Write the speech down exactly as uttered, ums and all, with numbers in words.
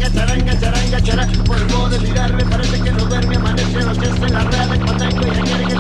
charanga, charanga, charanga, charanga. Vuelvo a delirarme, parece que no duerme, amanece, anochece en la red, cuando hay que